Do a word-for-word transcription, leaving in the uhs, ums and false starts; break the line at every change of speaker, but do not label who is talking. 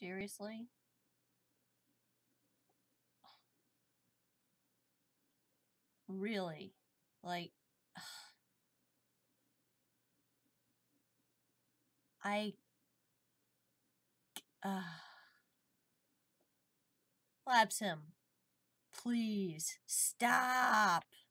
Seriously? Really? Like, I... Uh, Lapse him. Please. Stop.